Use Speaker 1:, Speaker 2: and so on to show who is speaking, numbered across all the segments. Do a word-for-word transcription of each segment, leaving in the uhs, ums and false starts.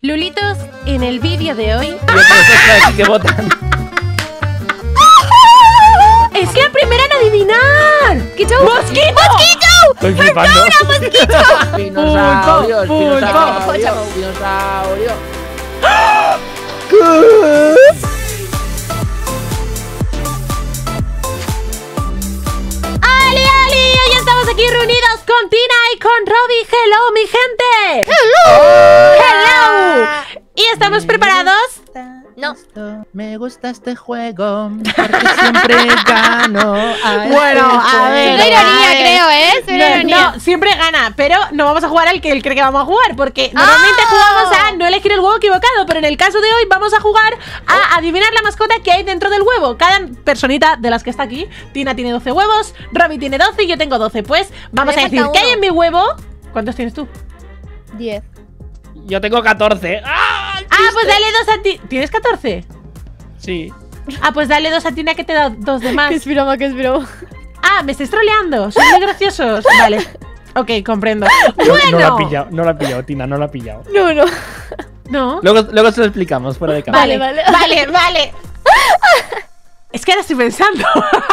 Speaker 1: Lulitos, en el vídeo de hoy...
Speaker 2: que votan.
Speaker 1: ¡Es la primera en adivinar! ¡Qué chau! ¡Mosquito! ¡Mosquito!
Speaker 2: Estoy flipando.
Speaker 1: ¡Mosquito!
Speaker 2: Dinosaurios,
Speaker 1: Pulpo,
Speaker 2: dinosaurio,
Speaker 1: pulpo.
Speaker 2: dinosaurio.
Speaker 1: ¡Ali, Ali! Hoy estamos aquí reunidos con Tina y con Robbie. ¡Hello, mi gente! ¡Hello! ¡Hello! ¿Y estamos preparados?
Speaker 3: No.
Speaker 2: Me gusta este juego porque siempre gano. A
Speaker 1: Bueno,
Speaker 2: este
Speaker 1: a ver,
Speaker 3: Es una
Speaker 2: juego.
Speaker 3: ironía,
Speaker 1: a ver.
Speaker 3: creo, ¿eh? Es una
Speaker 1: No,
Speaker 3: ironía.
Speaker 1: no, siempre gana, pero no vamos a jugar al que él cree que vamos a jugar, porque normalmente
Speaker 3: ¡Ah!
Speaker 1: jugamos a no elegir el huevo equivocado, pero en el caso de hoy vamos a jugar a adivinar la mascota que hay dentro del huevo. Cada personita de las que está aquí, Tina tiene doce huevos, Robbie tiene doce y yo tengo doce. Pues vamos
Speaker 3: Me
Speaker 1: a decir
Speaker 3: falta
Speaker 1: qué hay
Speaker 3: uno.
Speaker 1: en mi huevo. ¿Cuántos tienes tú?
Speaker 3: Diez.
Speaker 2: Yo tengo catorce. ¡Ah!
Speaker 1: Ah, pues dale dos a ti. ¿Tienes catorce?
Speaker 2: Sí.
Speaker 1: Ah, pues dale dos a Tina que te da dos de más.
Speaker 3: ¿Qué es broma? ¿Qué es broma?
Speaker 1: Ah, me estáis troleando. Son muy graciosos. Vale. Ok, comprendo.
Speaker 2: No,
Speaker 1: Bueno.
Speaker 2: no lo ha pillado, no lo ha pillado, Tina, no lo ha pillado.
Speaker 3: No, no.
Speaker 1: No.
Speaker 2: Luego, luego se lo explicamos fuera de cámara.
Speaker 1: Vale,
Speaker 3: Vale,
Speaker 1: vale, vale. Es que ahora estoy pensando.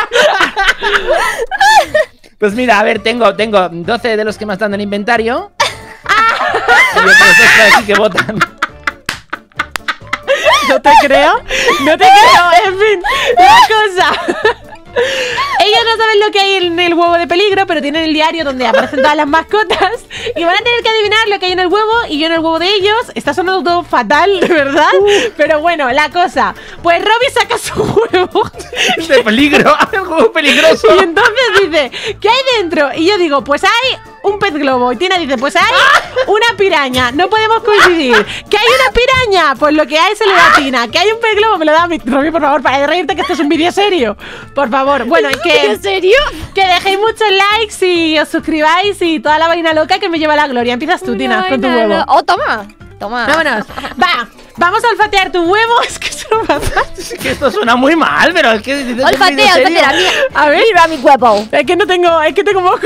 Speaker 2: Pues mira, a ver, tengo, tengo doce de los que me están en el inventario. Y otros dos por aquí que votan.
Speaker 1: No te creo. No te creo. En fin, la cosa. Ellos no saben lo que hay en el huevo de peligro, pero tienen el diario donde aparecen todas las mascotas y van a tener que adivinar lo que hay en el huevo y yo en el huevo de ellos. Está sonando todo fatal, de verdad. Pero bueno, la cosa. Pues Robbie saca su huevo
Speaker 2: De peligro, el juego peligroso.
Speaker 1: y entonces dice, ¿qué hay dentro? Y yo digo, pues hay un pez globo. Y Tina dice, pues hay una piraña. No podemos coincidir. ¿Que hay una piraña? Pues lo que hay se lo da a Tina. ¿Que hay un pez globo? Me lo da a mí. Robbie, por favor, para de reírte que esto es un vídeo serio. Por favor. Bueno, y que,
Speaker 3: ¿En serio?
Speaker 1: que dejéis muchos likes y os suscribáis y toda la vaina loca que me lleva a la gloria. Empiezas tú, Tina, con tu
Speaker 3: Ay, no,
Speaker 1: huevo.
Speaker 3: no. Oh, toma. Toma.
Speaker 1: Vámonos. Va, vamos a olfatear tu huevo. Es que eso no pasa.
Speaker 2: Es que esto suena muy mal, pero es que... ¿es un vídeo
Speaker 3: Olfatea,
Speaker 2: serio?
Speaker 3: olfatea, mira.
Speaker 1: A ver.
Speaker 3: Mira mi huevo.
Speaker 1: Es que no tengo, es que tengo moco.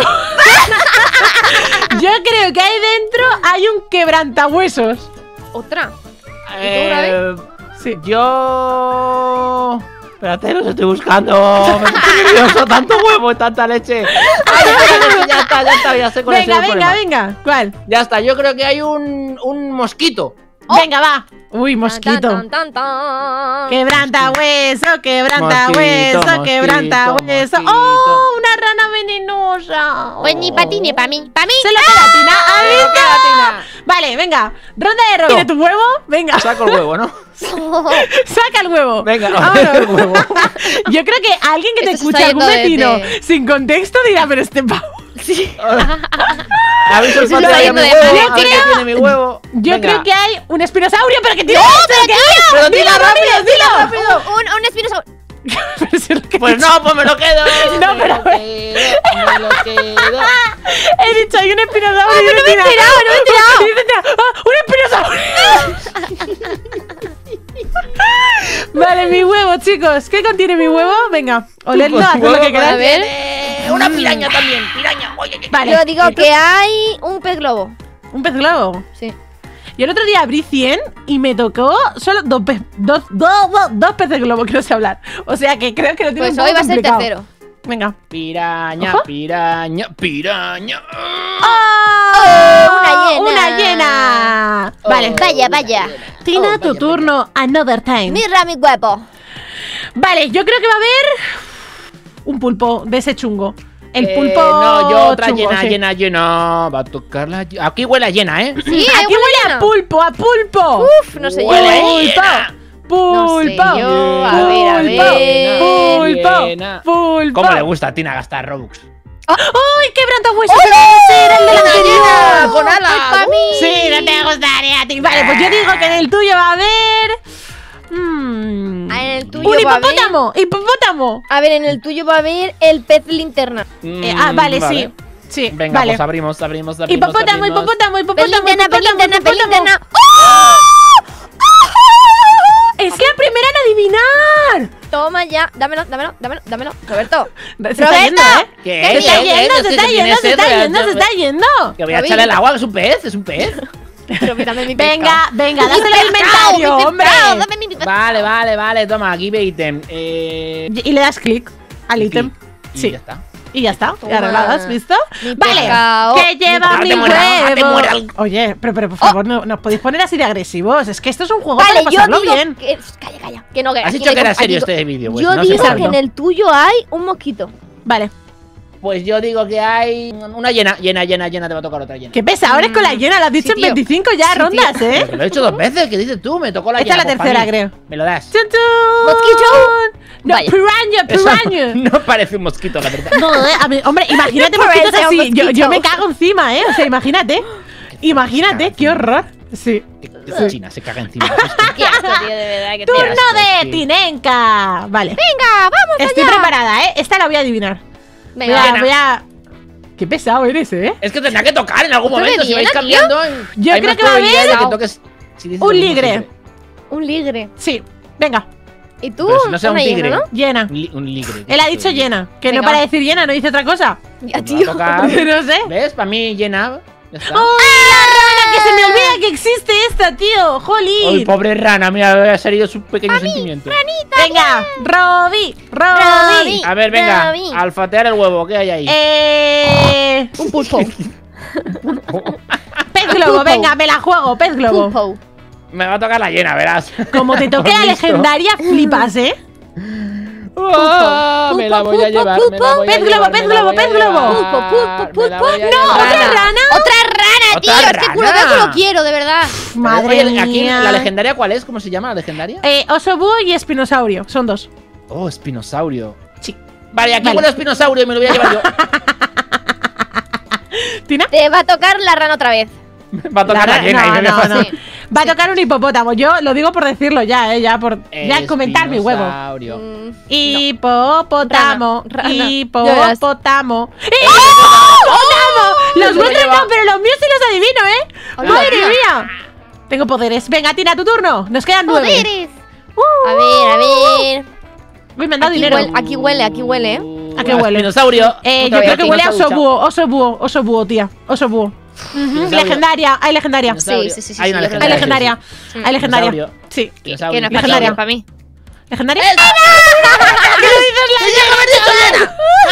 Speaker 1: Yo creo que ahí dentro hay un quebrantahuesos.
Speaker 3: Otra.
Speaker 2: Eh,
Speaker 1: Sí.
Speaker 2: yo... Espérate, los estoy buscando. Me estoy nervioso, tanto huevo y tanta leche. Ay, espérate, ya está, ya está, ya sé cuál es el
Speaker 1: Venga, venga,
Speaker 2: problema.
Speaker 1: venga. ¿Cuál?
Speaker 2: Ya está, yo creo que hay un, un mosquito.
Speaker 1: Venga, va. Uy, mosquito.
Speaker 3: Tan, tan, tan, tan.
Speaker 1: Quebranta hueso, quebranta
Speaker 2: Mosquito,
Speaker 1: hueso,
Speaker 2: mosquito,
Speaker 1: quebranta hueso.
Speaker 2: mosquito.
Speaker 1: ¡Oh! Una rana venenosa.
Speaker 3: Pues ni para ti ni para mí. Para mí.
Speaker 1: Se lo queda Tina. ¡A mí
Speaker 2: Se lo
Speaker 1: no!
Speaker 2: queda Tina.
Speaker 1: Vale, venga. Ronda de Robbie. ¿Tiene tu huevo? Venga.
Speaker 2: Saco el huevo, ¿no?
Speaker 1: Saca el huevo.
Speaker 2: Venga,
Speaker 1: Vámonos.
Speaker 2: el huevo.
Speaker 1: Yo creo que alguien que te
Speaker 3: Esto se
Speaker 1: escuche,
Speaker 3: está
Speaker 1: algún
Speaker 3: yendo
Speaker 1: vecino
Speaker 3: desde-
Speaker 1: sin contexto dirá, pero este pavo.
Speaker 2: ¿Habéis
Speaker 3: Eso
Speaker 2: olfateado
Speaker 3: está
Speaker 2: ya mi
Speaker 3: yendo de
Speaker 2: huevo?
Speaker 3: madre.
Speaker 2: A ver qué tiene mi huevo.
Speaker 1: Yo
Speaker 2: Venga.
Speaker 1: creo que hay un espinosaurio, pero que tiene.
Speaker 3: ¡No,
Speaker 1: ¿Pero qué?
Speaker 2: Pero
Speaker 1: Dilo,
Speaker 2: dilo rápido, dilo rápido.
Speaker 3: Un, un espinoso.
Speaker 1: Pero si es lo que
Speaker 2: Pues no, pues me lo quedo.
Speaker 1: No,
Speaker 2: me
Speaker 1: pero-
Speaker 2: lo quedo, me lo quedo.
Speaker 1: he dicho, hay un espinosaurio.
Speaker 3: Ah, pero no me he enterado, no me he enterado.
Speaker 1: Y dice Tina, ¡ah, un espinosaurio! Vale, mi huevo, chicos. ¿Qué contiene mi huevo? Venga, oledlo,
Speaker 2: Pues
Speaker 1: haced lo
Speaker 2: huevo
Speaker 1: que
Speaker 3: A
Speaker 1: queráis.
Speaker 3: ver.
Speaker 2: Eh, Una piraña también, piraña. Oye, que-
Speaker 1: Vale.
Speaker 3: Yo digo que hay un pez globo.
Speaker 1: Un pez globo.
Speaker 3: Sí.
Speaker 1: Yo el otro día abrí cien y me tocó solo dos, pe dos, dos, dos, dos peces globo, que no sé hablar. O sea que creo que lo tiene
Speaker 3: Pues
Speaker 1: un poco
Speaker 3: hoy va a ser
Speaker 1: complicado.
Speaker 3: tercero.
Speaker 1: Venga.
Speaker 2: Piraña,
Speaker 1: Ojo.
Speaker 2: piraña, piraña.
Speaker 1: ¡Oh!
Speaker 3: Una hiena.
Speaker 1: ¡Una hiena!
Speaker 2: Oh,
Speaker 1: Vale.
Speaker 3: Vaya, vaya.
Speaker 1: Tina,
Speaker 2: Oh,
Speaker 1: tu
Speaker 2: vaya,
Speaker 1: turno. Another time.
Speaker 3: Mira mi huevo.
Speaker 1: Vale, yo creo que va a haber un pulpo de ese chungo. El
Speaker 2: Eh,
Speaker 1: pulpo.
Speaker 2: no, yo otra
Speaker 1: chungo,
Speaker 2: llena,
Speaker 1: sí.
Speaker 2: llena, llena. Va a tocar la. Aquí huele a llena, ¿eh?
Speaker 3: Sí,
Speaker 1: Aquí huele a pulpo, a pulpo.
Speaker 3: Uf, no sé yo.
Speaker 2: Huele a
Speaker 3: ¿eh?
Speaker 2: llena.
Speaker 1: Pulpo.
Speaker 3: No sé
Speaker 1: Pulpo.
Speaker 3: yo. A ver, a ver.
Speaker 1: Pulpo.
Speaker 2: Llena.
Speaker 1: Pulpo.
Speaker 2: ¿Cómo le gusta a Tina gastar Robux?
Speaker 1: ¡Ay, quebrantahuesos! ¡Pero ese era el del anterior!
Speaker 2: ¡Con alas!
Speaker 3: ¡Ay, pa' mí!
Speaker 1: Sí, no te gustaría a ti. Vale, pues yo digo que en el tuyo va a haber. Mm,
Speaker 3: Ah, en el tuyo
Speaker 1: un
Speaker 3: va a haber-
Speaker 1: hipopótamo. ¡Hipopótamo!
Speaker 3: A ver, en el tuyo va a haber el pez linterna.
Speaker 1: Eh, ah,
Speaker 2: Mm,
Speaker 1: vale, sí. Sí,
Speaker 2: Venga,
Speaker 1: vale.
Speaker 2: pues abrimos, abrimos, abrimos.
Speaker 1: Hipopótamo,
Speaker 2: abrimos.
Speaker 1: hipopótamo,
Speaker 3: Pez
Speaker 1: hipopótamo,
Speaker 3: linterna, pez
Speaker 1: hipopótamo,
Speaker 3: linterna, pez
Speaker 1: hipopótamo.
Speaker 3: linterna.
Speaker 1: Es que la primera en adivinar.
Speaker 3: Toma ya. Dámelo, dámelo, dámelo, dámelo. Roberto.
Speaker 1: Se está
Speaker 3: Roberto.
Speaker 1: yendo, ¿eh?
Speaker 2: ¿Qué?
Speaker 1: Se está
Speaker 2: ¿Qué?
Speaker 1: yendo,
Speaker 2: ¿Qué?
Speaker 1: se
Speaker 2: ¿Qué
Speaker 1: está
Speaker 2: tiene
Speaker 1: yendo, se
Speaker 2: sed?
Speaker 1: está
Speaker 2: Voy a-
Speaker 1: yendo, se está yendo.
Speaker 2: Que voy a
Speaker 3: David.
Speaker 2: echarle el agua, que es un pez, es un pez.
Speaker 3: Robi, dame mi pescado.
Speaker 1: Venga, venga,
Speaker 3: Mi
Speaker 1: dáselo al
Speaker 3: pescado,
Speaker 1: inventario,
Speaker 3: mi
Speaker 1: hombre.
Speaker 3: pescado, dame mi pescado.
Speaker 2: Vale, vale, vale, toma, give item. Eh.
Speaker 1: Y le das clic al ítem.
Speaker 2: Y
Speaker 1: Sí.
Speaker 2: ya está.
Speaker 1: Y ya está.
Speaker 3: Toma.
Speaker 1: Ya arregladas, ¿visto?
Speaker 3: Mi
Speaker 1: Vale.
Speaker 3: pescado.
Speaker 1: Que lleva
Speaker 2: Mi
Speaker 1: mi
Speaker 2: pescado. Te muera, te
Speaker 1: huevo.
Speaker 2: muera el-
Speaker 1: Oye, pero, pero por favor, no, no os podéis poner así de agresivos. Es que esto es un juego para
Speaker 3: Vale, yo
Speaker 1: pasarlo
Speaker 3: digo
Speaker 1: bien.
Speaker 3: que... Calla, calla. Que no, que
Speaker 2: Has
Speaker 3: aquí
Speaker 2: dicho
Speaker 3: no
Speaker 2: que
Speaker 3: hay-
Speaker 2: era
Speaker 3: aquí
Speaker 2: serio
Speaker 3: digo-
Speaker 2: este vídeo. Pues,
Speaker 3: Yo
Speaker 2: no se
Speaker 3: digo
Speaker 2: puede,
Speaker 3: que
Speaker 2: ¿no?
Speaker 3: en el tuyo hay un mosquito.
Speaker 1: Vale.
Speaker 2: Pues yo digo que hay una llena, llena, llena, llena, te va a tocar otra llena.
Speaker 1: ¿Qué pesa? Ahora es con la llena, lo has dicho
Speaker 3: Sí,
Speaker 1: en
Speaker 3: tío.
Speaker 1: veinticinco ya
Speaker 3: Sí,
Speaker 1: rondas,
Speaker 3: tío.
Speaker 1: ¿eh?
Speaker 2: Pero que lo he hecho dos veces, ¿qué dices tú? Me tocó la
Speaker 1: Esta es
Speaker 2: llena.
Speaker 1: la
Speaker 2: pues, pa'
Speaker 1: tercera,
Speaker 2: mí.
Speaker 1: creo.
Speaker 2: Me lo das.
Speaker 1: ¡Chun, chun!
Speaker 3: Mosquito.
Speaker 1: No,
Speaker 3: Vaya.
Speaker 1: piraña,
Speaker 2: Eso
Speaker 1: piraña.
Speaker 2: no parece un mosquito, la verdad.
Speaker 1: No, eh, a mí- hombre, imagínate
Speaker 3: No
Speaker 1: mosquitos
Speaker 3: parece un
Speaker 1: así. Yo, yo
Speaker 3: mosquito.
Speaker 1: me cago encima, ¿eh? O sea, imagínate. Imagínate, qué horror. Sí.
Speaker 2: Esa china se caga encima.
Speaker 3: Qué asco, tío, de verdad. Que
Speaker 1: Turno
Speaker 3: te
Speaker 1: de
Speaker 2: sí.
Speaker 1: Tinenka. Vale.
Speaker 3: Venga, vamos
Speaker 1: Estoy
Speaker 3: allá.
Speaker 1: preparada, ¿eh? Esta la voy a adivinar. Voy
Speaker 3: Venga,
Speaker 1: a,
Speaker 2: Llena.
Speaker 1: voy a... Qué pesado eres, ¿eh?
Speaker 2: Es que tendrá que tocar en algún
Speaker 3: ¿Esto me
Speaker 2: momento. Si vais
Speaker 3: viene, tío?
Speaker 2: cambiando, en-
Speaker 1: Yo
Speaker 2: hay
Speaker 1: creo
Speaker 2: más
Speaker 1: que va a
Speaker 2: probabilidad
Speaker 1: haber
Speaker 2: de que toques. si dices
Speaker 1: un
Speaker 2: lo mismo
Speaker 1: ligre.
Speaker 2: siempre.
Speaker 3: un ligre.
Speaker 1: Sí. Venga,
Speaker 3: ¿Y tú?
Speaker 2: Pero si no sea un
Speaker 3: Una
Speaker 2: tigre.
Speaker 3: llena, ¿no?
Speaker 1: llena.
Speaker 2: Un, li- un ligre.
Speaker 1: Él ha dicho llena. Que no
Speaker 3: Venga.
Speaker 1: para decir llena, no dice otra cosa.
Speaker 3: Ya,
Speaker 2: Pues me
Speaker 3: tío.
Speaker 2: va a tocar.
Speaker 1: No sé.
Speaker 2: ¿Ves? Para mí llena. Ya está.
Speaker 1: ¡Uy, la rana! ¡Que se me olvida que existe esta, tío!
Speaker 2: ¡Ay,
Speaker 1: ¡Jolín!
Speaker 2: pobre rana! Mira, ha salido su pequeño sentimiento.
Speaker 1: Venga, Robi, Robi.
Speaker 3: Robi.
Speaker 2: A ver, venga.
Speaker 3: David.
Speaker 2: A olfatear el huevo. ¿Qué hay ahí?
Speaker 1: Eh.
Speaker 3: Un pulpo.
Speaker 1: Pez globo, venga, me la juego, pez globo.
Speaker 3: Pulpo.
Speaker 2: Me va a tocar la llena, verás.
Speaker 1: Como te toque la
Speaker 2: ¿Has visto?
Speaker 1: legendaria, flipas, ¿eh?
Speaker 2: Ah, me la voy a
Speaker 3: Pulpo,
Speaker 2: llevar.
Speaker 3: pulpo,
Speaker 2: me la voy a
Speaker 1: pez globo,
Speaker 2: llevar,
Speaker 1: pez
Speaker 2: me la
Speaker 1: globo,
Speaker 2: voy a
Speaker 1: pez globo.
Speaker 2: llevar,
Speaker 3: Pulpo, pulpo,
Speaker 2: me la
Speaker 3: pulpo.
Speaker 2: voy a
Speaker 1: No,
Speaker 2: llevar.
Speaker 1: otra rana.
Speaker 3: ¡Otra rana, tío!
Speaker 2: ¿Otra
Speaker 3: Este culo
Speaker 2: rana?
Speaker 3: veo que lo quiero, de verdad.
Speaker 1: Madre
Speaker 2: Oye,
Speaker 1: mía.
Speaker 2: aquí, ¿la legendaria cuál es? ¿Cómo se llama la legendaria?
Speaker 1: Eh, oso búho y espinosaurio, son dos.
Speaker 2: Oh, espinosaurio.
Speaker 1: Sí.
Speaker 2: Vale, aquí
Speaker 1: Vale.
Speaker 2: huele a espinosaurio y me lo voy a llevar yo.
Speaker 1: ¿Tina?
Speaker 3: Te va a tocar la rana otra vez.
Speaker 2: Va a tocar la,
Speaker 1: La ra-
Speaker 2: llena y
Speaker 1: no,
Speaker 2: me
Speaker 1: no,
Speaker 2: va
Speaker 1: no.
Speaker 3: Sí.
Speaker 1: Va a tocar un hipopótamo. Yo lo digo por decirlo ya, eh, ya por ya comentar mi huevo.
Speaker 2: Espinosaurio.
Speaker 3: Mm,
Speaker 1: Hipopótamo,
Speaker 3: Rana, rana.
Speaker 1: hipopótamo.
Speaker 3: ¡Eh!
Speaker 1: ¡Hipopótamo! Los
Speaker 2: Se lo
Speaker 1: vuestros
Speaker 2: lleva.
Speaker 1: no, pero los míos sí los adivino, ¿eh?
Speaker 3: Hola,
Speaker 1: ¡Madre
Speaker 3: tía.
Speaker 1: mía! Tengo poderes. Venga, Tina, tu turno. Nos quedan nueve.
Speaker 3: ¡Poderes! A ver, a ver.
Speaker 1: Uy, me han dado
Speaker 3: Aquí
Speaker 1: dinero.
Speaker 3: huele- aquí huele, aquí huele, ¿eh?
Speaker 1: ¿A qué huele?
Speaker 2: Espinosaurio.
Speaker 1: Eh,
Speaker 3: Otra
Speaker 1: yo
Speaker 3: vez,
Speaker 1: creo que huele a oso
Speaker 2: Espinosaurio.
Speaker 1: búho, oso búho, oso búho, tía. Oso búho. Ujú,
Speaker 2: Espinosaurio.
Speaker 1: Legendaria, hay legendaria.
Speaker 2: Espinosaurio.
Speaker 3: Sí, sí, sí, sí,
Speaker 2: Hay
Speaker 3: sí,
Speaker 2: una
Speaker 3: yo creo
Speaker 1: Hay
Speaker 3: que
Speaker 1: legendaria.
Speaker 3: Sí.
Speaker 1: Hay legendaria.
Speaker 2: Espinosaurio.
Speaker 1: Sí.
Speaker 3: Que
Speaker 2: Espinosaurio.
Speaker 3: no es para ti,
Speaker 1: Legendaria.
Speaker 3: es para mí.
Speaker 1: ¿Legendaria?
Speaker 2: ¡Eh!
Speaker 1: ¿Qué lo dices la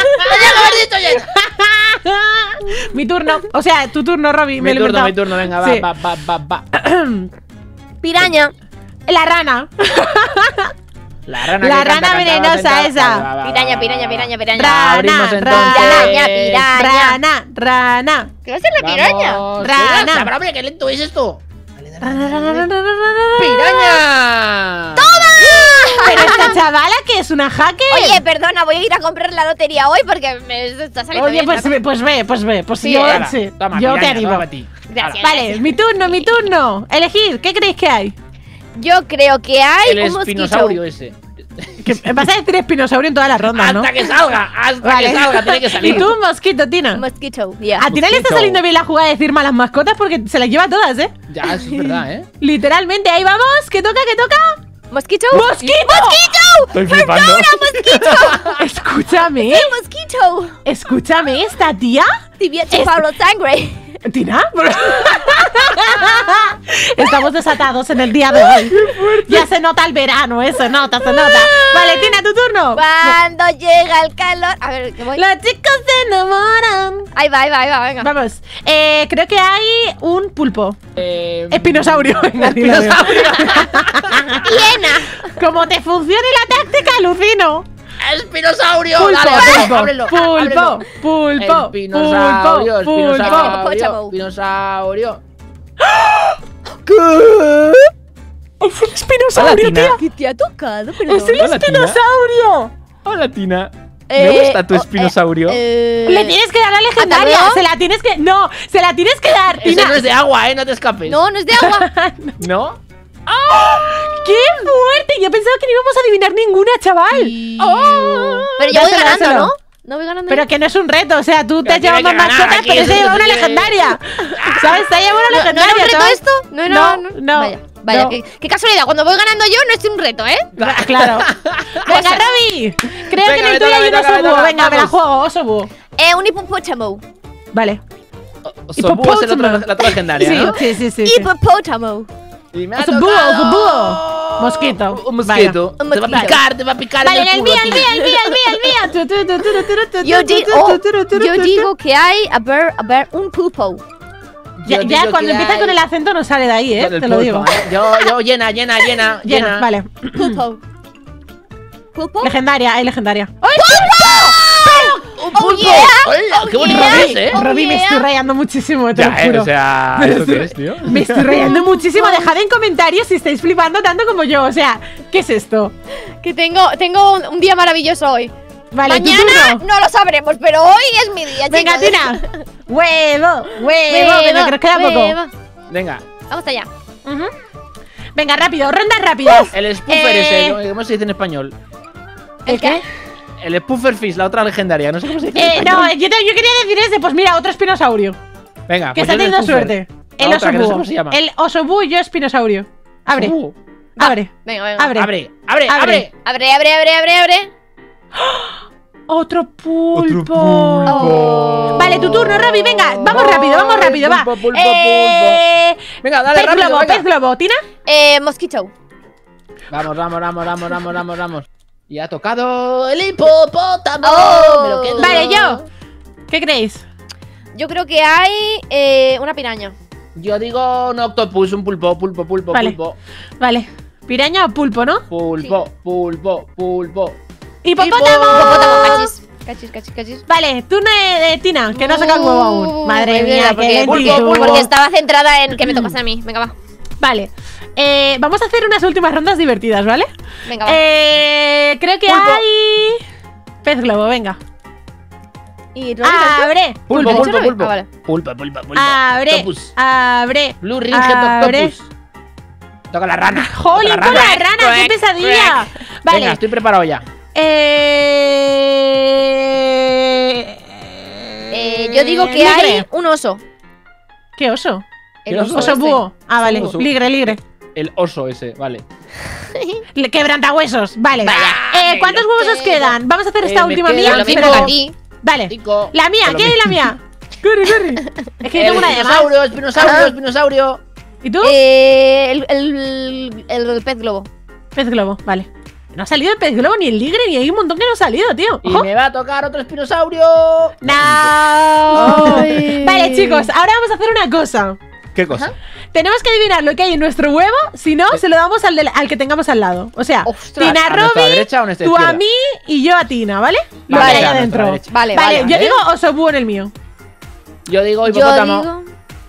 Speaker 1: Mi turno. O sea, tu turno, Robbie. Me
Speaker 2: Mi
Speaker 1: lo he
Speaker 2: turno,
Speaker 1: inventado.
Speaker 2: mi turno, venga, va,
Speaker 1: Sí.
Speaker 2: va, va, va, va.
Speaker 3: Piraña.
Speaker 1: La rana.
Speaker 2: La rana,
Speaker 1: La
Speaker 2: que canta,
Speaker 1: rana
Speaker 2: canta,
Speaker 1: venenosa
Speaker 2: canta.
Speaker 1: esa.
Speaker 2: Va, va, va,
Speaker 3: Piraña,
Speaker 2: va,
Speaker 3: piraña,
Speaker 2: va,
Speaker 3: piraña,
Speaker 2: va.
Speaker 3: piraña.
Speaker 1: Rana,
Speaker 2: Abrimos
Speaker 1: rana,
Speaker 2: entonces.
Speaker 3: Piraña, piraña.
Speaker 1: Rana, rana.
Speaker 3: ¿Qué va a ser la piraña?
Speaker 2: Vamos.
Speaker 1: Rana.
Speaker 2: Venga, sabrá, hombre, qué lento es esto. Dale, dale,
Speaker 1: Rana,
Speaker 2: dale,
Speaker 1: rana,
Speaker 2: dale.
Speaker 1: rana, rana.
Speaker 2: ¡Piraña!
Speaker 1: Pero esta chavala que es una hacker.
Speaker 3: Oye, perdona, voy a ir a comprar la lotería hoy porque me está saliendo
Speaker 1: Oye,
Speaker 3: bien.
Speaker 1: pues,
Speaker 3: ¿no?
Speaker 1: ve, pues ve, pues ve. Pues
Speaker 3: Sí,
Speaker 1: yo,
Speaker 3: eh.
Speaker 1: sí,
Speaker 2: Toma,
Speaker 1: yo te
Speaker 2: piraña,
Speaker 1: animo.
Speaker 2: toma para ti.
Speaker 3: Gracias.
Speaker 1: Vale,
Speaker 3: gracias.
Speaker 1: mi turno, mi turno. Elegir, ¿qué creéis que hay?
Speaker 3: Yo creo que hay
Speaker 2: El
Speaker 3: un
Speaker 2: espinosaurio
Speaker 3: mosquito.
Speaker 2: ese.
Speaker 1: Que vas a decir espinosaurio en todas las rondas, ¿no?
Speaker 2: Hasta que salga, hasta
Speaker 1: Vale.
Speaker 2: que salga, tiene que salir.
Speaker 1: Y tú, mosquito, Tina.
Speaker 3: Mosquito, ya.
Speaker 1: A Tina le está
Speaker 2: Mosquito.
Speaker 1: saliendo bien la jugada de decir malas mascotas porque se las lleva todas, ¿eh?
Speaker 2: Ya, eso es verdad, ¿eh?
Speaker 1: Literalmente, ahí vamos. ¿Qué toca, qué toca?
Speaker 3: ¿Mosquito?
Speaker 1: ¡Mosquito!
Speaker 2: Estoy flipando.
Speaker 1: Escúchame,
Speaker 3: ¡El mosquito!
Speaker 1: escúchame, esta tía.
Speaker 3: Tibia
Speaker 1: Es-
Speaker 3: Pablo Sangre.
Speaker 1: ¿Tina? Estamos desatados en el día de hoy. Ya se nota el verano, ¿eh? Se nota, se nota. Vale, Tina, tu turno.
Speaker 3: Cuando llega el calor. A ver, ¿qué voy?
Speaker 1: Los chicos se enamoran.
Speaker 3: Ahí va, ahí va, ahí va, venga.
Speaker 1: Vamos. Eh, creo que hay un pulpo.
Speaker 2: Eh,
Speaker 1: Espinosaurio. Venga, dilo, dilo.
Speaker 3: ¡Hiena!
Speaker 1: Como te funcione la táctica, alucino.
Speaker 2: ¡Espinosaurio!
Speaker 1: Pulpo,
Speaker 2: Dale, dale,
Speaker 1: pulpo,
Speaker 2: ábrelo,
Speaker 1: pulpo,
Speaker 2: ábrelo.
Speaker 1: pulpo,
Speaker 2: Espinosaurio,
Speaker 1: pulpo, pulpo.
Speaker 2: espinosaurio, espinosaurio.
Speaker 1: Es el espinosaurio,
Speaker 2: Hola, Tina.
Speaker 1: tío.
Speaker 3: ¿Qué te ha tocado? Perdón.
Speaker 1: Es el
Speaker 2: Hola, Tina.
Speaker 1: espinosaurio.
Speaker 2: Hola, Tina.
Speaker 3: Eh,
Speaker 2: Me gusta tu
Speaker 3: oh,
Speaker 2: espinosaurio.
Speaker 3: eh,
Speaker 1: Le tienes que dar la legendaria.
Speaker 3: luego.
Speaker 1: Se la tienes que. No, se la tienes que dar,
Speaker 2: Ese
Speaker 1: Tina.
Speaker 2: no es de agua, ¿eh? No te escapes.
Speaker 3: No, no es de agua.
Speaker 2: ¿No?
Speaker 1: ¡Qué fuerte! Yo pensaba que no íbamos a adivinar ninguna, chaval. Oh.
Speaker 3: Pero yo voy
Speaker 1: Dáselo,
Speaker 3: ganando,
Speaker 1: dáselo.
Speaker 3: ¿no? No voy ganando.
Speaker 1: Pero que no es un reto, o sea, tú te
Speaker 2: Pero
Speaker 1: has llevado
Speaker 2: tiene
Speaker 1: más
Speaker 2: que ganar
Speaker 1: mascotas,
Speaker 2: aquí,
Speaker 1: pero
Speaker 2: eso
Speaker 1: se ha llevado una
Speaker 2: tiene-
Speaker 1: legendaria. ¿Sabes? Se ha llevado una
Speaker 3: ¿No, ¿No
Speaker 1: legendaria.
Speaker 3: era un reto
Speaker 1: chaval.
Speaker 3: esto? No,
Speaker 1: No,
Speaker 3: no,
Speaker 1: no,
Speaker 3: Vaya, vaya
Speaker 1: no.
Speaker 3: Qué, qué casualidad. Cuando voy ganando yo, no es un reto, ¿eh?
Speaker 1: Claro. Venga, Robbie. Creo
Speaker 2: Venga,
Speaker 1: que en
Speaker 2: me
Speaker 1: el tuyo
Speaker 2: toca,
Speaker 1: hay
Speaker 2: me
Speaker 1: un
Speaker 2: toca,
Speaker 1: oso
Speaker 2: me
Speaker 1: búho.
Speaker 2: toca,
Speaker 1: Venga, me la
Speaker 2: vamos.
Speaker 1: juego, oso búho.
Speaker 3: Eh, un hipopótamo.
Speaker 1: Vale.
Speaker 2: Osobúo es el otro, la otra legendaria,
Speaker 1: Sí,
Speaker 2: ¿no?
Speaker 1: sí, sí, sí, sí.
Speaker 3: Hipopótamo.
Speaker 2: Y me ha
Speaker 1: Osobúo,
Speaker 2: tocado
Speaker 1: Osobúo. Mosquito.
Speaker 2: Un mosquito.
Speaker 3: Vaya.
Speaker 2: Te va a
Speaker 3: Un mosquito.
Speaker 2: picar, te va a picar
Speaker 1: Vale,
Speaker 2: en
Speaker 1: el
Speaker 2: el
Speaker 1: mío,
Speaker 2: culo,
Speaker 1: el
Speaker 2: tío.
Speaker 1: mío, el mío, el mío, el mío. Tu, tu, tu, tu, tu, tu,
Speaker 3: Yo,
Speaker 1: tu,
Speaker 3: di-
Speaker 1: tu,
Speaker 3: oh,
Speaker 1: tu, tu, tu,
Speaker 3: yo
Speaker 1: tu, tu.
Speaker 3: digo que hay, a ver, a ver, un pulpo.
Speaker 1: Ya,
Speaker 2: Yo
Speaker 1: ya
Speaker 2: digo
Speaker 1: cuando
Speaker 2: que
Speaker 1: empieza
Speaker 2: hay-
Speaker 1: con el acento no sale de ahí, eh.
Speaker 2: Con el
Speaker 1: Te lo
Speaker 2: pulpo,
Speaker 1: digo.
Speaker 2: ¿eh? Yo, yo, llena, llena, llena,
Speaker 1: Llena,
Speaker 2: llena.
Speaker 1: vale.
Speaker 3: Pulpo. ¿Pulpo?
Speaker 1: Legendaria, hay legendaria. ¡Ay!
Speaker 2: ¡Un
Speaker 3: Oh,
Speaker 2: pulpo!
Speaker 3: yeah.
Speaker 2: ¡Ay, qué bonito
Speaker 3: yeah.
Speaker 2: es, eh!
Speaker 3: Oh,
Speaker 1: Robbie, me
Speaker 3: yeah.
Speaker 1: estoy rayando muchísimo, te lo
Speaker 2: Ya, eh,
Speaker 1: juro.
Speaker 2: o sea, ¿esto qué es, tío?
Speaker 1: Me estoy rayando muchísimo. Dejad en comentarios si estáis flipando tanto como yo. O sea, ¿qué es esto?
Speaker 3: Que tengo, tengo un, un día maravilloso hoy.
Speaker 1: Vale, tu
Speaker 3: Mañana
Speaker 1: turno.
Speaker 3: no lo sabremos, pero hoy es mi día,
Speaker 1: Venga,
Speaker 3: chicos.
Speaker 1: Tina. Huevo, huevo. Venga, que nos queda poco.
Speaker 3: huevo.
Speaker 2: Venga,
Speaker 3: Vamos allá.
Speaker 1: Ujú. Venga, rápido, rondas rápidas.
Speaker 2: el spoofer
Speaker 1: Eh,
Speaker 2: ese, ¿cómo se dice en español?
Speaker 1: ¿El qué?
Speaker 2: El spoofer fish, la otra legendaria, no sé cómo se dice en
Speaker 1: Eh,
Speaker 2: español.
Speaker 1: no, yo, te- yo quería decir ese. Pues mira, otro espinosaurio.
Speaker 2: Venga,
Speaker 1: Que
Speaker 2: pues
Speaker 1: está
Speaker 2: yo el
Speaker 1: teniendo
Speaker 2: spoofer.
Speaker 1: suerte.
Speaker 2: La
Speaker 1: El
Speaker 2: otra, que no sé
Speaker 1: osobúo.
Speaker 2: cómo se llama.
Speaker 1: El osobúo y yo espinosaurio. Abre,
Speaker 2: Osobúo.
Speaker 1: abre,
Speaker 3: Venga, venga.
Speaker 1: abre.
Speaker 2: Abre, abre,
Speaker 1: Abre.
Speaker 2: abre.
Speaker 3: Abre, abre, abre, abre, abre.
Speaker 1: Otro pulpo.
Speaker 3: Oh.
Speaker 1: Vale, tu turno, Robbie. Venga, vamos
Speaker 2: Voy,
Speaker 1: rápido, vamos rápido, va.
Speaker 2: pulpo, pulpo,
Speaker 1: Eh,
Speaker 2: Venga, dale,
Speaker 1: pez
Speaker 2: rápido,
Speaker 1: globo,
Speaker 2: venga.
Speaker 1: pez globo. ¿Tina?
Speaker 3: Eh, mosquito.
Speaker 2: Vamos, vamos, vamos, vamos, vamos, vamos, vamos. Y ha tocado el hipopótamo.
Speaker 3: Oh.
Speaker 2: Me lo quedo.
Speaker 1: Vale, yo. ¿Qué creéis?
Speaker 3: Yo creo que hay eh, una piraña.
Speaker 2: Yo digo un octopus, un pulpo, pulpo, pulpo,
Speaker 1: Vale.
Speaker 2: pulpo.
Speaker 1: Vale. Piraña o pulpo, ¿no?
Speaker 2: Pulpo, pulpo, pulpo.
Speaker 1: ¡Hipopótamo!
Speaker 3: Hipopótamo, cachis. Cachis, cachis, cachis.
Speaker 1: Vale, turno de, de Tina, que no ha sacado el huevo aún.
Speaker 3: Uh,
Speaker 1: Madre
Speaker 3: es
Speaker 1: mía,
Speaker 3: verdad,
Speaker 1: qué
Speaker 3: porque, porque,
Speaker 1: lentitud.
Speaker 3: porque estaba centrada en que me tocase a mí. Venga, va.
Speaker 1: Vale. Eh, vamos a hacer unas últimas rondas divertidas, ¿vale?
Speaker 3: Venga, va.
Speaker 1: Eh, creo que
Speaker 2: Pulpo.
Speaker 1: hay... Pez globo, venga.
Speaker 3: ¿Y Robbie, ¿sabes tú?
Speaker 1: Abre.
Speaker 2: Pulpo,
Speaker 3: ¿Pulpo?
Speaker 2: pulpo, pulpo.
Speaker 3: Ah, vale.
Speaker 2: Pulpo, pulpo, pulpo.
Speaker 1: Abre.
Speaker 2: Octopus.
Speaker 1: Abre.
Speaker 2: Blue Ringed
Speaker 1: Abre.
Speaker 2: Octopus. Toca la rana.
Speaker 1: ¡Jolín,
Speaker 2: Toca
Speaker 1: con la
Speaker 2: rana.
Speaker 1: rana! ¡Qué
Speaker 3: Crack,
Speaker 1: pesadilla!
Speaker 2: Venga,
Speaker 1: Vale.
Speaker 2: estoy preparado ya.
Speaker 1: Eh...
Speaker 3: Eh, yo digo que hay
Speaker 1: Ligre.
Speaker 3: un oso.
Speaker 1: ¿Qué oso?
Speaker 2: ¿Qué
Speaker 3: El
Speaker 2: oso?
Speaker 1: Oso
Speaker 3: este.
Speaker 1: búho. Ah, vale.
Speaker 2: Oso.
Speaker 1: Ligre, ligre.
Speaker 2: El oso ese, vale.
Speaker 1: Le- Quebrantahuesos. Vale.
Speaker 3: Vaya.
Speaker 1: Eh, ¿Cuántos
Speaker 2: me
Speaker 1: huevos
Speaker 2: lo
Speaker 1: os
Speaker 2: quedo.
Speaker 1: quedan? Vamos a hacer
Speaker 2: Eh,
Speaker 1: esta
Speaker 2: me
Speaker 1: última
Speaker 2: quedan
Speaker 1: mía.
Speaker 3: Lo mismo
Speaker 1: pero-
Speaker 3: que a ti.
Speaker 1: Vale.
Speaker 2: Tico.
Speaker 1: La mía.
Speaker 2: Lo
Speaker 1: ¿Quién es la
Speaker 2: mismo.
Speaker 1: mía? Corre, corre. Es que yo
Speaker 2: El
Speaker 1: tengo una de más.
Speaker 2: espinosaurio, espinosaurio,
Speaker 3: Ajá.
Speaker 2: espinosaurio.
Speaker 1: ¿Y tú?
Speaker 3: Eh, el, el, el, el pez globo.
Speaker 1: Pez globo. Vale. No ha salido el pez globo, ni el ligre, ni hay un montón que no ha salido, tío.
Speaker 2: Y
Speaker 1: Ojo.
Speaker 2: me va a tocar otro espinosaurio.
Speaker 1: No.
Speaker 3: Ay.
Speaker 1: Vale, chicos, ahora vamos a hacer una cosa.
Speaker 2: ¿Qué cosa?
Speaker 3: Ajá.
Speaker 1: Tenemos que adivinar lo que hay en nuestro huevo, si no, se lo damos al, del- al que tengamos al lado. O sea,
Speaker 3: Ostras.
Speaker 1: Tina
Speaker 2: ¿A nuestra
Speaker 1: Robbie,
Speaker 2: derecha o a nuestra
Speaker 1: tú a
Speaker 2: izquierda?
Speaker 1: mí y yo a Tina, ¿vale? Lo
Speaker 3: Vale,
Speaker 1: que hay
Speaker 3: a
Speaker 2: nuestra
Speaker 1: adentro.
Speaker 2: derecha.
Speaker 3: Vale,
Speaker 1: Vale,
Speaker 3: vale.
Speaker 1: yo
Speaker 2: vale.
Speaker 1: digo osobúo en el mío.
Speaker 2: Yo digo
Speaker 3: Yo
Speaker 2: hipopótamo.
Speaker 3: digo.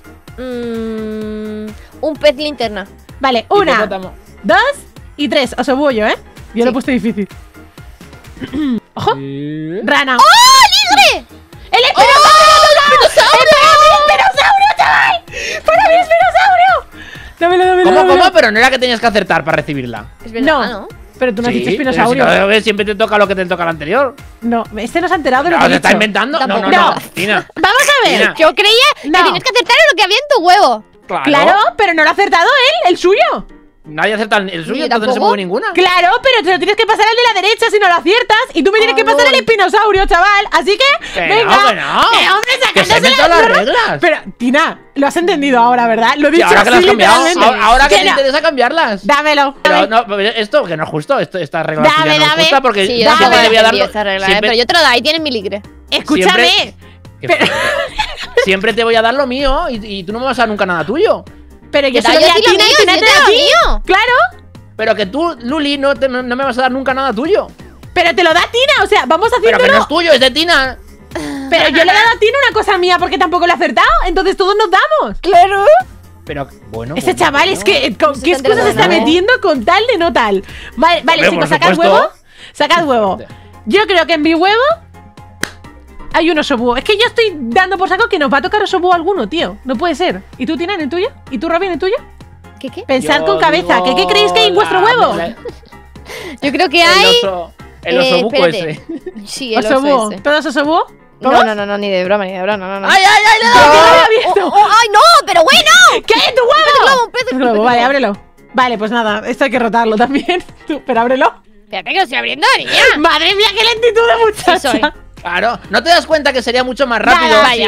Speaker 3: mm, un pez linterna.
Speaker 1: Vale, una,
Speaker 2: Hipopótamo.
Speaker 1: dos y tres. Osobúo yo, ¿eh? Yo lo he
Speaker 3: Sí.
Speaker 1: puesto difícil. Ojo,
Speaker 2: Sí.
Speaker 1: rana.
Speaker 3: ¡Oh, ligre!
Speaker 1: ¡El espinosaurio! ¡El espinosaurio, chaval! ¡Para mí, espinosaurio! Dámelo, dámelo,
Speaker 2: ¿Cómo,
Speaker 1: dámelo.
Speaker 2: cómo? Pero no era que tenías que acertar para recibirla.
Speaker 3: Es verdad,
Speaker 1: No,
Speaker 3: ¿no?
Speaker 1: pero tú no has
Speaker 2: Sí,
Speaker 1: dicho
Speaker 2: pero
Speaker 1: espinosaurio.
Speaker 2: si cada vez siempre te toca lo que te toca el anterior.
Speaker 1: No, este no se ha enterado de lo
Speaker 2: No,
Speaker 1: que he
Speaker 2: ¿se está
Speaker 1: dicho.
Speaker 2: inventando? No, no,
Speaker 3: Tampoco.
Speaker 2: no.
Speaker 1: No.
Speaker 2: Tina.
Speaker 1: Vamos a ver.
Speaker 2: Tina.
Speaker 3: Yo creía
Speaker 1: No.
Speaker 3: que tenías que acertar en lo que había en tu huevo.
Speaker 2: Claro.
Speaker 1: Claro, pero no lo ha acertado él, el suyo.
Speaker 2: Nadie acerta el el suyo,
Speaker 3: Yo
Speaker 2: entonces no se
Speaker 3: tampoco.
Speaker 2: mueve ninguna.
Speaker 1: Claro, pero te lo tienes que pasar al de la derecha si no lo aciertas. Y tú me tienes
Speaker 3: Ah,
Speaker 1: que pasar
Speaker 3: no.
Speaker 1: el espinosaurio, chaval. Así que,
Speaker 2: Que
Speaker 1: venga.
Speaker 2: no, que no.
Speaker 1: Eh, hombre,
Speaker 2: Que se
Speaker 1: sacándose
Speaker 2: inventó
Speaker 1: las
Speaker 2: las
Speaker 1: zorras.
Speaker 2: reglas.
Speaker 1: Pero, Tina, lo has entendido ahora, ¿verdad? Lo he
Speaker 2: Y
Speaker 1: dicho
Speaker 2: ahora que las
Speaker 1: así,
Speaker 2: has cambiado.
Speaker 1: literalmente.
Speaker 2: Ahora, ahora que
Speaker 1: Que
Speaker 2: te
Speaker 1: no.
Speaker 2: interesa cambiarlas.
Speaker 1: Dámelo.
Speaker 2: Pero
Speaker 1: dame.
Speaker 2: no, pero esto que no es justo. Esto, esta regla
Speaker 1: Dame,
Speaker 2: tuya no es
Speaker 1: dame.
Speaker 2: justa porque
Speaker 3: Sí, yo
Speaker 1: Dame.
Speaker 3: tampoco
Speaker 2: siempre
Speaker 3: he
Speaker 2: te voy a dar
Speaker 3: entendido
Speaker 2: lo-
Speaker 3: esta regla, ¿eh?
Speaker 2: siempre-
Speaker 3: Pero yo te lo doy, ahí tienes mi ligre.
Speaker 1: Escúchame.
Speaker 2: siempre- Qué
Speaker 1: Pero-
Speaker 2: fuerte. Siempre te voy a dar lo mío y, y tú no me vas a dar nunca nada tuyo.
Speaker 1: Pero yo
Speaker 3: Que
Speaker 1: se lo
Speaker 3: da
Speaker 1: di
Speaker 3: yo
Speaker 1: a
Speaker 3: a ti lo
Speaker 1: Tina y
Speaker 3: mío,
Speaker 1: Tina
Speaker 3: yo
Speaker 1: te
Speaker 3: te
Speaker 1: da a
Speaker 3: lo
Speaker 1: ti.
Speaker 3: mío.
Speaker 1: Claro.
Speaker 2: Pero que tú, Luli, no, te- no me vas a dar nunca nada tuyo.
Speaker 1: Pero te lo da Tina, o sea, vamos
Speaker 2: Pero
Speaker 1: haciéndolo.
Speaker 2: que no es tuyo, es de Tina.
Speaker 1: Pero yo le he dado a Tina una cosa mía porque tampoco lo he acertado. Entonces todos nos damos.
Speaker 3: Claro.
Speaker 2: Pero bueno.
Speaker 1: Ese
Speaker 2: bueno,
Speaker 1: chaval
Speaker 2: bueno.
Speaker 1: es que ¿con
Speaker 3: se
Speaker 1: qué
Speaker 3: está
Speaker 1: excusa se está
Speaker 3: enterando, ¿no?
Speaker 1: metiendo con tal de no tal? Vale, vale,
Speaker 2: Hombre,
Speaker 1: chicos,
Speaker 2: por
Speaker 1: sacad
Speaker 2: supuesto.
Speaker 1: huevo. Sacad huevo. Yo creo que en mi huevo hay un osobúo. Es que yo estoy dando por saco que nos va a tocar osobúo alguno, tío. No puede ser. ¿Y tú, Tina, en el tuyo? ¿Y tú, Robin, en el tuyo?
Speaker 3: ¿Qué qué?
Speaker 1: Pensad
Speaker 2: Yo
Speaker 1: con cabeza.
Speaker 2: digo
Speaker 1: ¿Qué, ¿Qué creéis que hay en vuestro
Speaker 2: la-
Speaker 1: huevo?
Speaker 2: la-
Speaker 3: Yo creo que
Speaker 2: el
Speaker 3: hay.
Speaker 2: oso. El
Speaker 3: eh,
Speaker 2: osobuco
Speaker 3: espérate.
Speaker 2: ese.
Speaker 3: Sí, el
Speaker 1: Osobúo.
Speaker 3: oso ese.
Speaker 1: ¿Todos osobúo?
Speaker 3: No, no, no, no, ni de broma, ni de broma, no, no, no.
Speaker 2: ¡Ay, ay, ay!
Speaker 1: ¿Qué
Speaker 2: no!
Speaker 1: no lo había
Speaker 3: Oh,
Speaker 1: visto?
Speaker 3: oh, ¡Ay, no! ¡Pero bueno!
Speaker 1: ¿Qué hay en tu
Speaker 3: Pez
Speaker 1: huevo?
Speaker 3: globo, pez
Speaker 1: Pez
Speaker 3: globo.
Speaker 1: globo, vale, ábrelo. Vale, pues nada, esto hay que rotarlo también. Tú, pero ábrelo.
Speaker 3: Espérate que lo estoy abriendo, niña.
Speaker 1: Madre mía, qué lentitud de muchacha.
Speaker 3: Sí soy.
Speaker 2: Claro, ¿no te das cuenta que sería mucho más rápido
Speaker 1: Nada,
Speaker 2: si,
Speaker 1: vaya.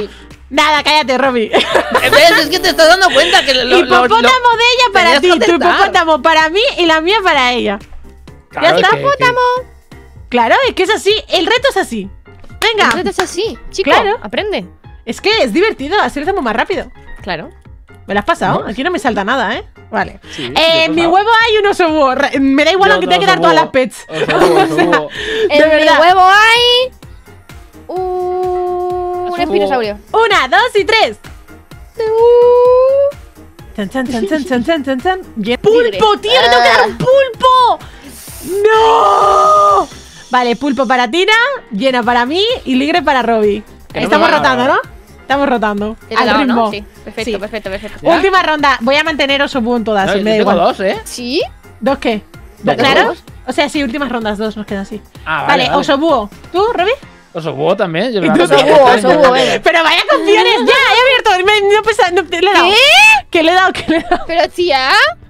Speaker 1: Nada, cállate, Robbie.
Speaker 2: ¿Ves? Es que te estás dando cuenta que lo, lo,
Speaker 1: Hipopótamo
Speaker 2: lo-
Speaker 1: de ella para
Speaker 2: tenías
Speaker 1: ti,
Speaker 2: que
Speaker 1: tu
Speaker 2: acertar.
Speaker 1: hipopótamo para mí y la mía para ella.
Speaker 2: Claro,
Speaker 1: ya está,
Speaker 2: es que-
Speaker 1: hipopótamo. Claro, es que es así. El reto es así. Venga.
Speaker 3: El reto es así, chico.
Speaker 1: Claro.
Speaker 3: Aprende.
Speaker 1: Es que es divertido, así lo hacemos más rápido.
Speaker 3: Claro.
Speaker 1: ¿Me lo has pasado?
Speaker 2: No.
Speaker 1: Aquí no me salta nada, ¿eh? Vale.
Speaker 2: Sí,
Speaker 1: eh,
Speaker 2: yo he
Speaker 1: en mi
Speaker 2: pasado.
Speaker 1: huevo hay un oso búho. Re- Me da igual
Speaker 2: Yo
Speaker 1: aunque
Speaker 2: no,
Speaker 1: tenga que dar
Speaker 2: oso
Speaker 1: todas
Speaker 2: búho.
Speaker 1: las pets.
Speaker 2: Oso búho, oso búho.
Speaker 1: De
Speaker 3: En mi
Speaker 1: verdad.
Speaker 3: huevo hay... Un
Speaker 2: Oso
Speaker 3: espinosaurio.
Speaker 1: Una, dos y tres. Chan, chan, chan, chan, chan, chan, chan, chan. Bien. ¡Pulpo, tío! ¡Le tengo que dar un pulpo! ¡No! Vale, pulpo para Tina, llena para mí y ligre para Robbie.
Speaker 2: Que no
Speaker 1: Estamos
Speaker 2: me va
Speaker 1: rotando,
Speaker 2: ahora.
Speaker 1: ¿no? Estamos rotando.
Speaker 3: Te lo he
Speaker 1: Al
Speaker 3: dado,
Speaker 1: ritmo.
Speaker 3: ¿no? Sí. Perfecto,
Speaker 1: Sí.
Speaker 3: perfecto, perfecto.
Speaker 2: ¿Ya?
Speaker 1: Última ronda. Voy a mantener oso búho en todas,
Speaker 2: No,
Speaker 1: si
Speaker 2: yo
Speaker 1: me da
Speaker 2: tengo
Speaker 1: igual.
Speaker 2: dos, ¿eh?
Speaker 3: ¿Sí?
Speaker 1: ¿Dos qué?
Speaker 2: ¿Dos?
Speaker 1: ¿Claro? O sea, sí, últimas rondas, dos nos quedan así.
Speaker 2: Ah, vale,
Speaker 1: Vale,
Speaker 2: vale.
Speaker 1: oso búho. ¿Tú, Robbie?
Speaker 2: Oso búho también. Yo
Speaker 1: Y
Speaker 2: me
Speaker 1: tú
Speaker 2: la
Speaker 1: oso
Speaker 2: tengo.
Speaker 3: búho, oso búho, venga.
Speaker 1: Pero vaya campeones, ya, he abierto. Me, no pesa, no, le he dado.
Speaker 3: ¿Qué?
Speaker 1: ¿Qué le he dado? ¿Qué le he dado?
Speaker 3: Pero tía.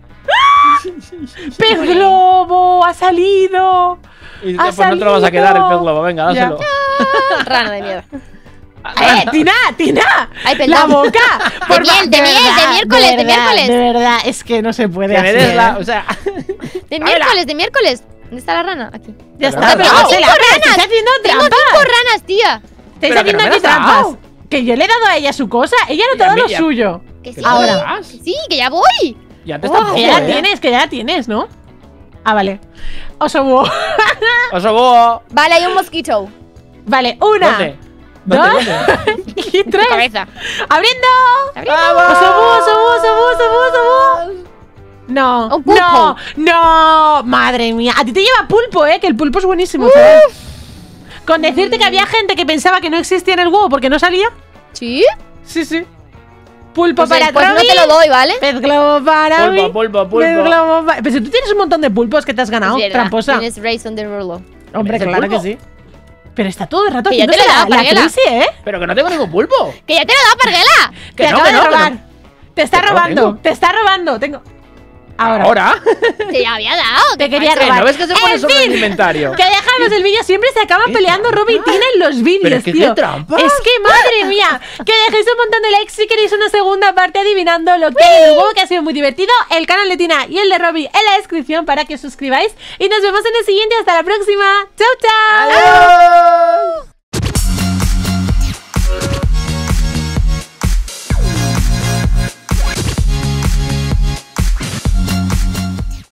Speaker 1: ¡Pez globo! ¡Ha salido!
Speaker 2: Y
Speaker 1: Ha
Speaker 2: pues no te lo vas a quedar el
Speaker 1: salido.
Speaker 2: pez globo. Venga,
Speaker 1: Ya.
Speaker 2: dáselo.
Speaker 3: Rana de mierda.
Speaker 1: ¡Eh, Tina! ¡Tina!
Speaker 3: Ay, perdón.
Speaker 1: ¡La boca!
Speaker 3: De miel, de miel, de miércoles, de
Speaker 1: verdad,
Speaker 3: miércoles.
Speaker 1: De verdad, es que no se puede
Speaker 2: Que me
Speaker 1: hacer.
Speaker 2: des la. O sea.
Speaker 3: De miércoles, de miércoles. ¿Dónde está la rana? Aquí.
Speaker 1: Ya
Speaker 2: Pero
Speaker 1: está,
Speaker 2: me
Speaker 1: pero
Speaker 2: has
Speaker 1: no se la
Speaker 3: dado.
Speaker 1: estáis haciendo
Speaker 3: Tengo
Speaker 1: trampas.
Speaker 3: cinco ranas, tía.
Speaker 1: Estáis
Speaker 2: Pero que
Speaker 1: haciendo
Speaker 2: no me
Speaker 1: aquí
Speaker 2: las has
Speaker 1: trampas.
Speaker 2: dado.
Speaker 1: Que yo le he dado a ella su cosa, ella no te ha
Speaker 2: Y a
Speaker 1: dado
Speaker 2: mí
Speaker 1: lo
Speaker 2: ya-
Speaker 1: suyo.
Speaker 3: Que sí.
Speaker 2: ¿Qué
Speaker 1: Ahora.
Speaker 2: das?
Speaker 3: Que sí, que ya voy.
Speaker 2: Y antes
Speaker 3: Oh,
Speaker 2: tampoco.
Speaker 1: Que ya la
Speaker 2: ¿eh?
Speaker 1: tienes, que ya la tienes, ¿no? Ah, vale. Oso búho.
Speaker 2: Oso búho.
Speaker 3: Vale, hay un mosquito.
Speaker 1: Vale, una,
Speaker 2: ¿Dónde?
Speaker 1: dos
Speaker 2: ¿Dónde? ¿Dónde?
Speaker 1: y
Speaker 3: Tu
Speaker 1: tres.
Speaker 3: cabeza.
Speaker 1: ¡Abriendo!
Speaker 2: ¡Vamos!
Speaker 1: ¡Oso búho, oso búho, oso búho, oso búho, oso búho! No,
Speaker 3: Un pulpo.
Speaker 1: no, no, madre mía. A ti te lleva pulpo, ¿eh? Que el pulpo es buenísimo, ¿sabes? Con decirte que había gente que pensaba que no existía en el huevo porque no salía.
Speaker 3: ¿Sí?
Speaker 1: Sí, sí. Pulpo
Speaker 3: Pues,
Speaker 1: para
Speaker 3: eh, pues no
Speaker 1: Robbie,
Speaker 3: te lo doy, ¿vale?
Speaker 1: pez globo para mí.
Speaker 2: Pulpo, pulpo, pulpo.
Speaker 1: Pez globo para... Pero si tú tienes un montón de pulpos que te has ganado,
Speaker 3: Es verdad,
Speaker 1: tramposa.
Speaker 3: Tienes Race on the Rulo.
Speaker 1: Hombre,
Speaker 2: ¿Es el
Speaker 1: claro
Speaker 2: pulpo?
Speaker 1: que sí. Pero está todo el rato
Speaker 3: Que ya te
Speaker 1: haciéndose
Speaker 3: lo he
Speaker 1: la,
Speaker 3: dado,
Speaker 1: la
Speaker 3: Parguela.
Speaker 1: crisis, ¿eh?
Speaker 2: Pero que no tengo ningún pulpo.
Speaker 3: ¡Que ya te lo he dado, Parguela!
Speaker 2: Que
Speaker 1: te
Speaker 2: no,
Speaker 1: acaba
Speaker 2: que
Speaker 1: de
Speaker 2: no, que
Speaker 1: robar.
Speaker 2: no.
Speaker 1: Te está
Speaker 2: Que no
Speaker 1: robando,
Speaker 2: tengo.
Speaker 1: te está robando. Tengo... Ahora.
Speaker 2: Ahora.
Speaker 3: Te ya había dado.
Speaker 1: Te
Speaker 3: ¿qué
Speaker 1: quería
Speaker 3: pasa?
Speaker 1: robar.
Speaker 2: ¿No ves que se pone
Speaker 1: En
Speaker 2: sobre
Speaker 1: fin,
Speaker 2: el inventario?
Speaker 1: Que dejamos el vídeo, siempre se acaban
Speaker 2: ¿Qué
Speaker 1: peleando
Speaker 2: trampa?
Speaker 1: Robbie y Tina en los vídeos,
Speaker 2: Pero es que
Speaker 1: tío.
Speaker 2: qué trampas.
Speaker 1: Es que madre mía, que dejéis un montón de likes si queréis una segunda parte adivinando lo que hay en el juego, que ha sido muy divertido. El canal de Tina y el de Robbie en la descripción para que os suscribáis. Y nos vemos en el siguiente. Hasta la próxima. Chau, chau.
Speaker 2: ¡Adiós!